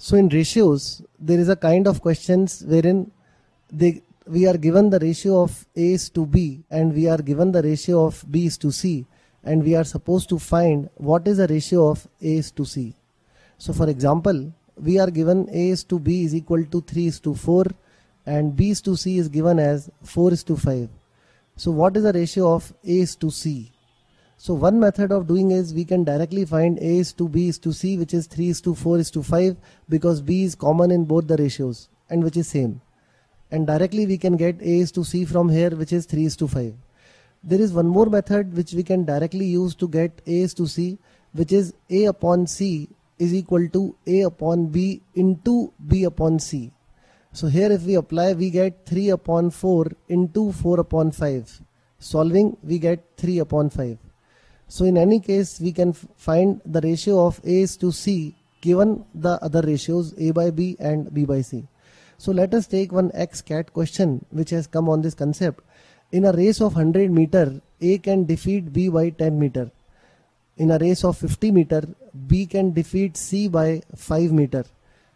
So in ratios, there is a kind of questions wherein we are given the ratio of A is to B and we are given the ratio of B is to C, and we are supposed to find what is the ratio of A is to C. So for example, we are given A is to B is equal to 3 is to 4 and B is to C is given as 4 is to 5. So what is the ratio of A is to C? So one method of doing is we can directly find A is to B is to C, which is 3 is to 4 is to 5, because B is common in both the ratios and which is same. And directly we can get A is to C from here, which is 3 is to 5. There is one more method which we can directly use to get A is to C, which is A upon C is equal to A upon B into B upon C. So here if we apply, we get 3 upon 4 into 4 upon 5. Solving, we get 3 upon 5. So in any case, we can find the ratio of A is to C given the other ratios A by B and B by C. So let us take one XCAT question which has come on this concept. In a race of 100 meter, A can defeat B by 10 meter. In a race of 50 meter, B can defeat C by 5 meter.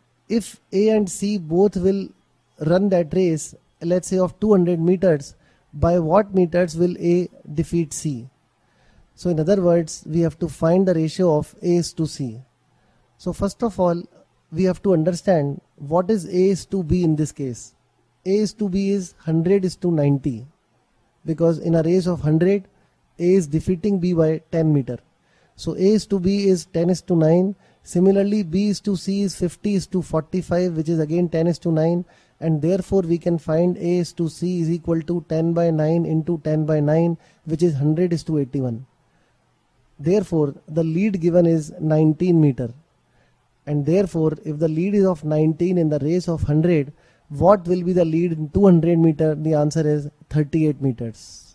If A and C both will run that race, let's say of 200 meters, by what meters will A defeat C? So in other words, we have to find the ratio of A is to C. So first of all, we have to understand what is A is to B in this case. A is to B is 100 is to 90, because in a race of 100, A is defeating B by 10 meter. So A is to B is 10 is to 9. Similarly, B is to C is 50 is to 45, which is again 10 is to 9. And therefore, we can find A is to C is equal to 10 by 9 into 10 by 9, which is 100 is to 81. Therefore, the lead given is 19 meter. And therefore, if the lead is of 19 in the race of 100, what will be the lead in 200 meter? The answer is 38 meters.